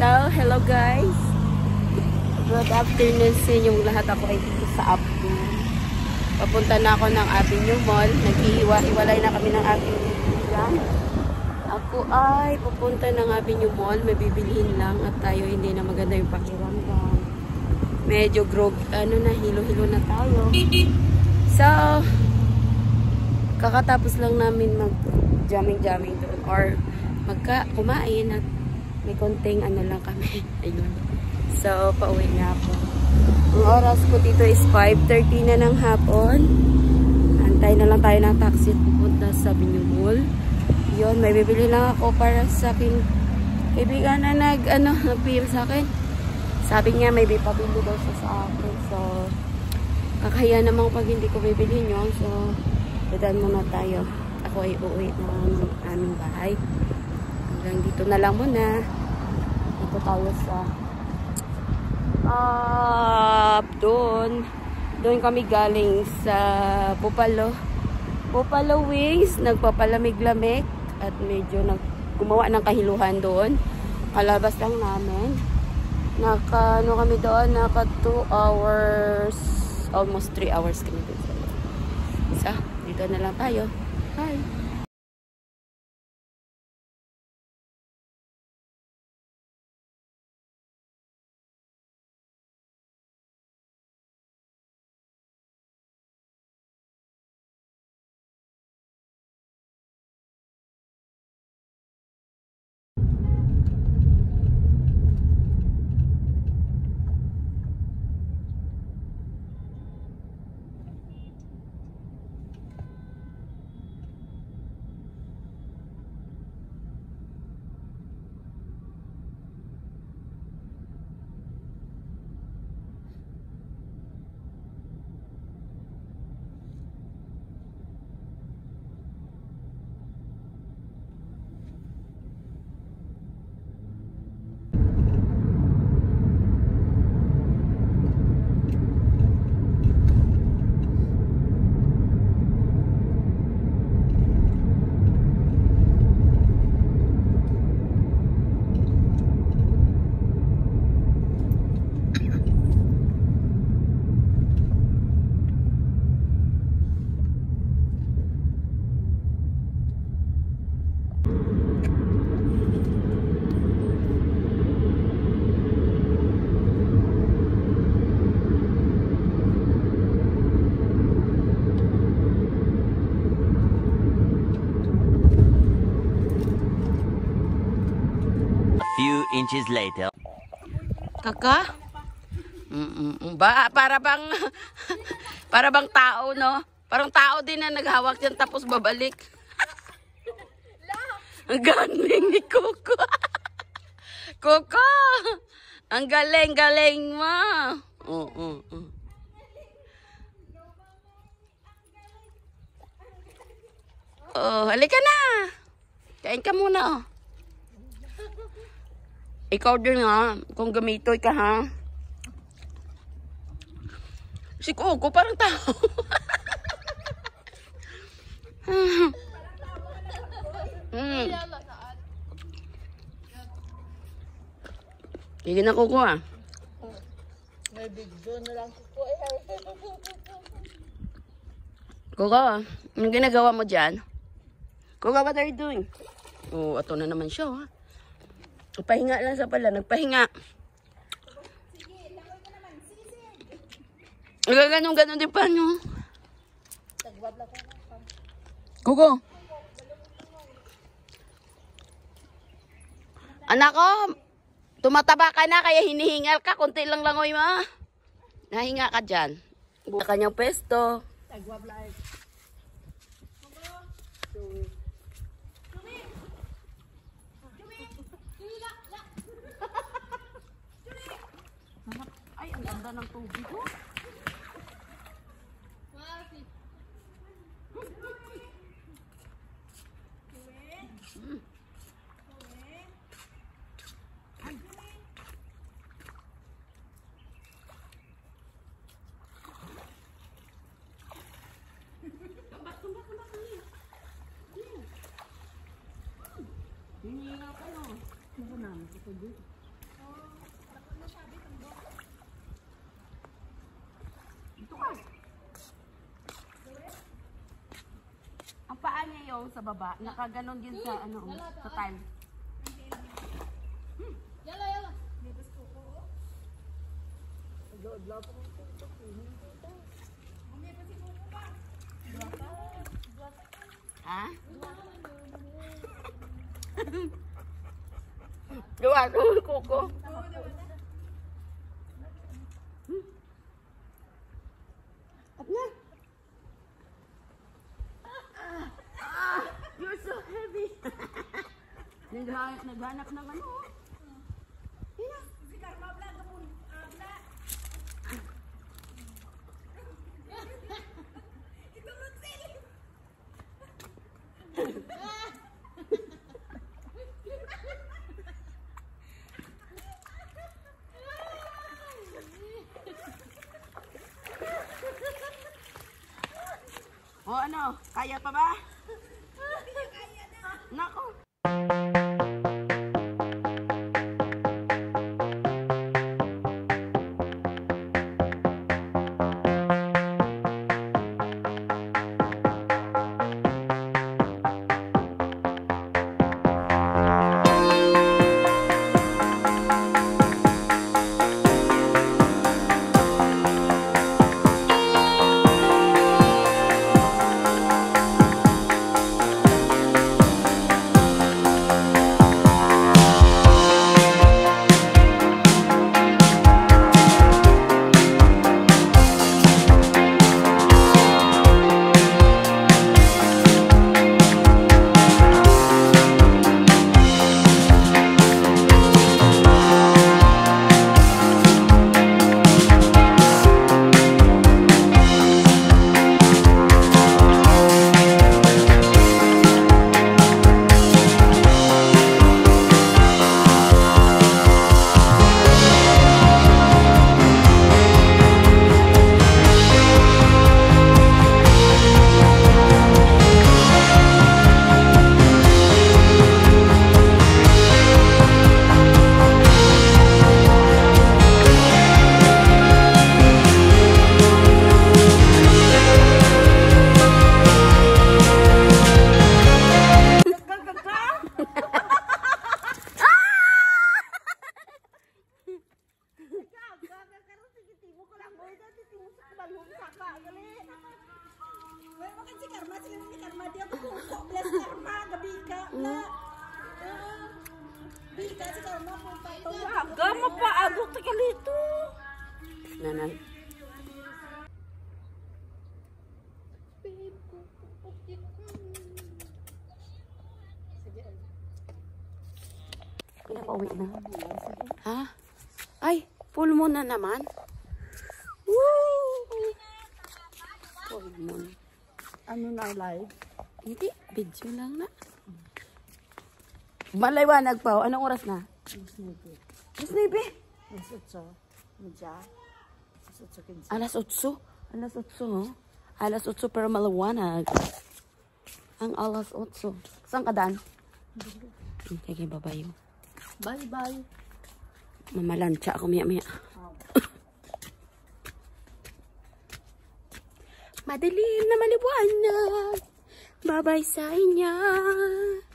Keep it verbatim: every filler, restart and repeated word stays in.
So, hello guys. Good afternoon sa inyong lahat. Ako ay dito sa Abdo. Papunta na ako ng Avenue Mall. Naghihiwa-hiwalay na kami ng aking kaibigan. Ako ay pupunta ng Avenue Mall. May bibilihin lang at tayo hindi na maganda yung pakiramdam. Medyo grog, ano na, hilo-hilo na tayo. So, kakatapos lang namin mag-jamming-jamming doon or magka kumain at may konting ano lang kami. Ayun. So, pauwi na ako. Ang oras ko dito is five thirty na ng hapon. Antay na lang tayo ng taxi at pupunta sa Avenue Mall. Yun, may bibili lang ako para sa aking kaibigan na nag, ano, nag-P M sa akin. Sabi niya may bipabili daw siya sa akin. So, kakahiya naman pag hindi ko bibili nyo. So, dadaan muna tayo. Ako ay uuwi na ng aming bahay. Hanggang dito na lang muna. Dito tayo sa up uh, doon. Doon kami galing sa Buffalo. Buffalo Wings. Nagpapalamig-lamig at medyo nag gumawa ng kahiluhan doon. Kalabas lang namin. Naka, ano kami doon? Naka two hours. Almost three hours kami doon. So, dito na lang tayo. Bye! Few inches later. Kaka? Mm -mm. Ba, para bang para bang tao, no? Parang tao din na naghawak yan tapos babalik. Ang galing ni Coco. Coco! Ang galing-galing mo. Oh, oh, oh. Oh, halika na. Kain ka muna, oh. Ikaw din ha, kung gamitoy ka ha. Si Coco parang tao. hmm. Sige na Coco ha. May video na lang Coco eh. Coco, anong ginagawa mo dyan? Coco, what are you doing? Oh, ato na naman siya ha. Pahinga lang sa pala, nagpahinga. Sige, langoy ka naman. Sige, sige. Ganon, ganon din pa, no? Tagwab lang ko. Coco. Anak ko, tumataba ka na, kaya hinihingal ka. Kunti lang langoy mo. Nahinga ka dyan. Sa kanyang pesto. Tagwab lang. Ay, ang ganda ng tubig ko. Hmm. Hindi nga pa no. Ano namin ito dito? sabaw sa baba. Nakaganon din sa ano, sa tile. Yala, yala. Ha? Gawa ko kuko. Up na. Ah, you're so heavy. Naghanap, naghanap ng ano. Hina. Si Karma vlog mo. Ito mo sili. O ano, kaya pa ba? Nako. Well, makan si Karma, sila ni Karma dia kuko. Bless Karma, gabi ka. Na. Bika si Karma po pa. Waga, mapaabot ka lito. Nanan. Kaya pauwi na. Ha? Ay, full moon na naman. Woo! Full moon. Ano na live? Hindi, video lang na. Malaywanag pa. Anong oras na? Alas nuebe. Alas otso. Medya. Alas otso kinsa. Alas otso. Alas otso, oh. Alas otso pero malawanag. Ang alas otso. Saan ka daan? Okay, babayo. Bye bye. Mamalansya ako maya-maya. Madilim na maliwanag. Bye-bye sa inyo.